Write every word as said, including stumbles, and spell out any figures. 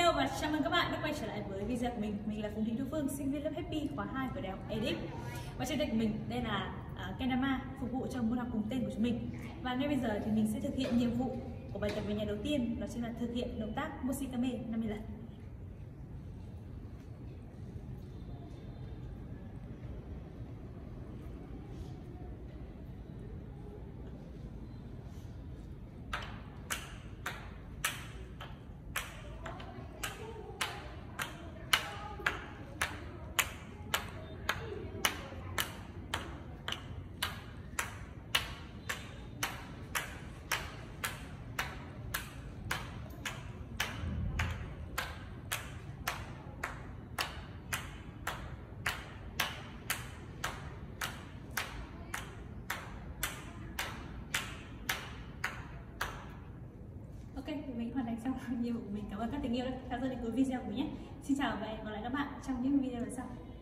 Hello và chào mừng các bạn đã quay trở lại với video của mình. Mình là Phùng Thị Thu Phương, sinh viên lớp Happy khóa hai của Đại học Edit. Và trên tay của mình đây là uh, Kendama, phục vụ cho môn học cùng tên của chúng mình. Và ngay bây giờ thì mình sẽ thực hiện nhiệm vụ của bài tập về nhà đầu tiên, đó chính là thực hiện động tác Moshikame năm mươi lần. Ok, thì mình hoàn thành xong nhiệm vụ của mình. Cảm ơn các tình yêu đã theo dõi đến cuối video của mình nhé. Xin chào và hẹn gặp lại các bạn trong những video lần sau.